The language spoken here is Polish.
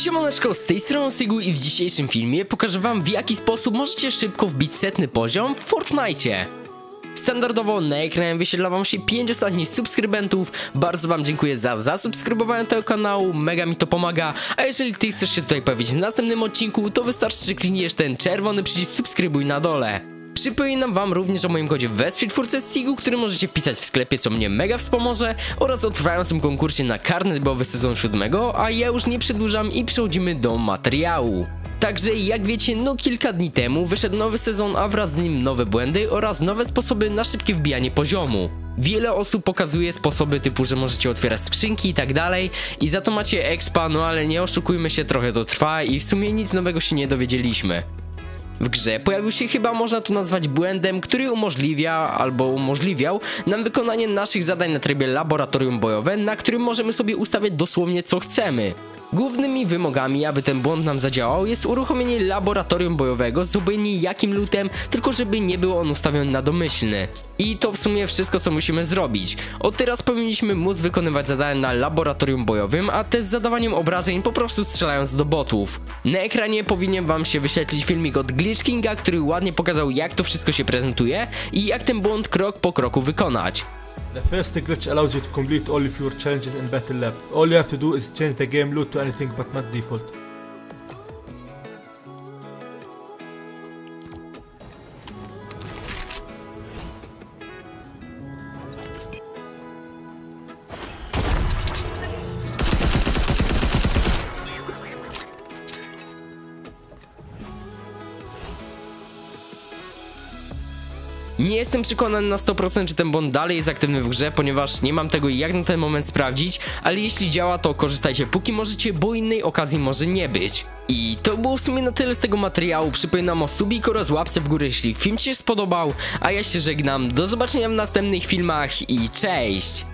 Siemaneczko, z tej strony Sigu i w dzisiejszym filmie pokażę wam, w jaki sposób możecie szybko wbić setny poziom w Fortnite. Standardowo na ekranie wyświetla wam się 5 ostatnich subskrybentów. Bardzo wam dziękuję za zasubskrybowanie tego kanału, mega mi to pomaga. A jeżeli ty chcesz się tutaj pojawić w następnym odcinku, to wystarczy, że klikniesz ten czerwony przycisk subskrybuj na dole. Przypominam wam również o moim kodzie wesprzyj twórcę Sigu, który możecie wpisać w sklepie, co mnie mega wspomoże, oraz o trwającym konkursie na karnet bojowy sezonu 7, a ja już nie przedłużam i przechodzimy do materiału. Także jak wiecie, no kilka dni temu wyszedł nowy sezon, a wraz z nim nowe błędy oraz nowe sposoby na szybkie wbijanie poziomu. Wiele osób pokazuje sposoby typu, że możecie otwierać skrzynki i tak dalej i za to macie expa, no ale nie oszukujmy się, trochę to trwa i w sumie nic nowego się nie dowiedzieliśmy. W grze pojawił się, chyba można to nazwać, błędem, który umożliwia albo umożliwiał nam wykonanie naszych zadań na trybie laboratorium bojowe, na którym możemy sobie ustawiać dosłownie co chcemy. Głównymi wymogami, aby ten błąd nam zadziałał, jest uruchomienie laboratorium bojowego z obojętnie jakim lootem, tylko żeby nie był on ustawiony na domyślny. I to w sumie wszystko, co musimy zrobić. Od teraz powinniśmy móc wykonywać zadania na laboratorium bojowym, a te z zadawaniem obrażeń po prostu strzelając do botów. Na ekranie powinien wam się wyświetlić filmik od Glitch Kinga, który ładnie pokazał, jak to wszystko się prezentuje i jak ten błąd krok po kroku wykonać. The first glitch allows you to complete all of your challenges in Battle Lab. All you have to do is change the game loot to anything but not default. Nie jestem przekonany na 100%, czy ten błąd dalej jest aktywny w grze, ponieważ nie mam tego jak na ten moment sprawdzić, ale jeśli działa, to korzystajcie póki możecie, bo innej okazji może nie być. I to było w sumie na tyle z tego materiału. Przypominam o subiku oraz łapce w górę, jeśli film ci się spodobał, a ja się żegnam, do zobaczenia w następnych filmach i cześć!